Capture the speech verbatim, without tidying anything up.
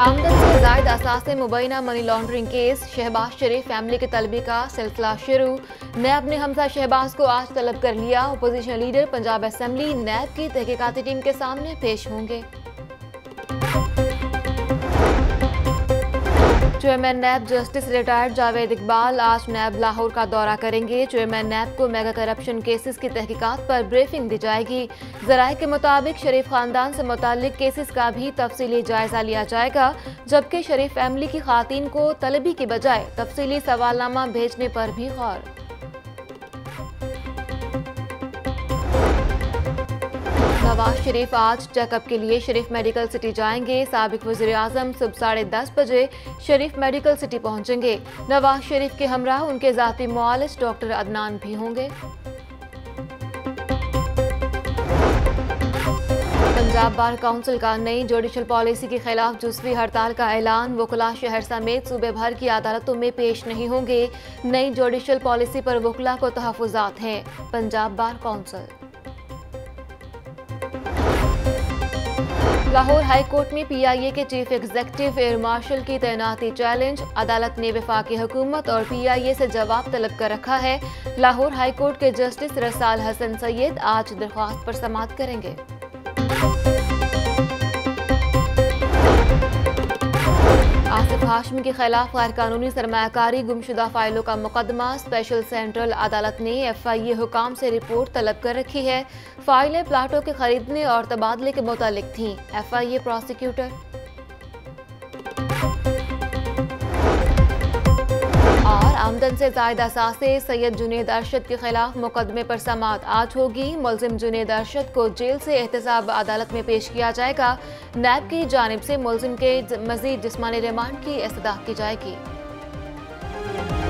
आमदन से जायद असासे मुबैना money laundering case Shahbaz Sharif family के तलबी का सिलसिला शुरू। नैब ने हमजा शहबाज को आज तलब कर लिया। Opposition leader Punjab Assembly NAB की तहकीकाती टीम के सामने पेश होंगे। Chairman NAB justice retired Javed Iqbal आज नैब लाहौर का दौरा करेंगे। चेयरमैन नैब को मेगा करप्शन केसेस की तहकीकात पर ब्रीफिंग दी जाएगी। ज़राए के मुताबिक शरीफ खानदान से मुतालिक केसेस का भी तफसीली जायजा लिया जाएगा, जबकि शरीफ फैमिली की खातीन को तलबी की बजाय तफसीली सवालनामा भेजने पर भी गौर। नवाज शरीफ आज चेकअप के लिए शरीफ मेडिकल सिटी जाएंगे। साबिक वज़ीर आज़म सुबह साढ़े दस बजे शरीफ मेडिकल सिटी पहुंचेंगे। नवाज शरीफ के हमराह उनके ज़ाती मुआलिज डॉक्टर अदनान भी होंगे। पंजाब बार काउंसिल का नई जुडिशल पॉलिसी के खिलाफ जुज़वी हड़ताल का ऐलान। वकला शहर समेत सूबे भर की अदालतों में पेश नहीं होंगे। नई जुडिशल पॉलिसी पर वकला को तहफ़्फ़ुज़ात हैं। Punjab bar council. Lahore High Court में पी आई ए के चीफ एग्जीक्यूटिव एयर मार्शल की तैनाती चैलेंज। अदालत ने वफाकी हुकूमत और पी आई ए से जवाब तलब कर रखा है। लाहौर हाई कोर्ट के जस्टिस रसाल हसन सैयद आज दरख्वास्त पर समाअत करेंगे। आसिफ हाशमी के खिलाफ गैर कानूनी सरमायाकारी गुमशुदा फाइलों का मुकदमा। स्पेशल सेंट्रल अदालत ने एफ आई ए हुकाम से रिपोर्ट तलब कर रखी है। फाइलें प्लाटों के खरीदने और तबादले के मुतालिक थीं। F I A prosecutor. और आमदन से जायद असासे सैयद जुनेद अरशद के खिलाफ मुकदमे पर समाअत आज होगी। मुलजिम जुनेद अरशद को जेल से एहतसाब अदालत में पेश किया जाएगा। नैब की जानिब से मुलजिम के मजीद जिस्मानी रिमांड की इस्तदा की जाएगी।